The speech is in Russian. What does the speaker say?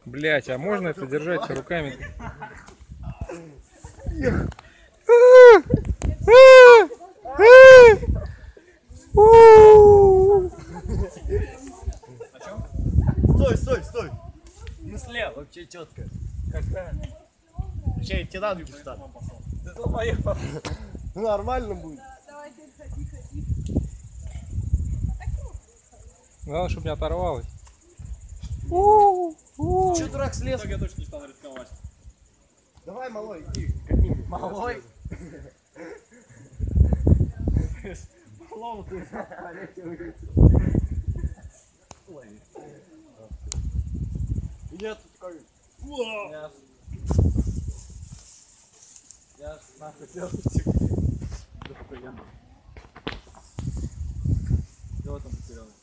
Блять, а можно это держать руками? Стой, стой, стой. Мысля вообще четко. Какая? Вообще тебе надо что? Да долбоёб. Нормально будет. Давай, ходи, ходи. Главное, чтобы не оторвалось. Че, дурак, слез? Я точно не стану рисковать. Давай, малой, иди. Как-нибудь. Малой? Малому ты. Я тут как... Я нахуй делаю тебе.